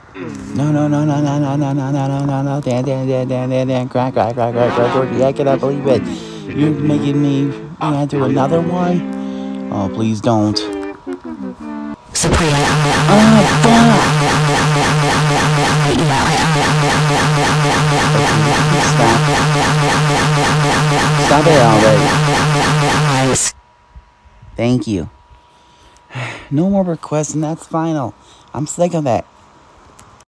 No, no, no, no, no, no, no, no, no, no, no, no, Dan, crack, Georgie, I cannot believe it. You're making me do another one? Oh, please don't. Stop it already. Thank you. No more requests, and that's final. I'm sick of that.